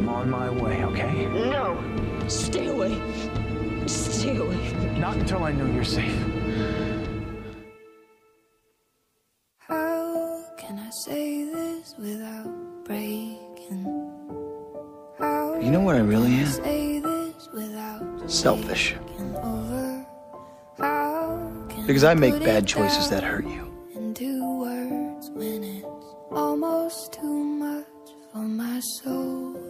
I'm on my way, okay? No! Stay away. Stay away. Not until I know you're safe. How can I say this without breaking? How You know what I really can I am? say this without Selfish. taking over? How can Because I make put bad it choices that down hurt you. into words when it's almost too much for my soul?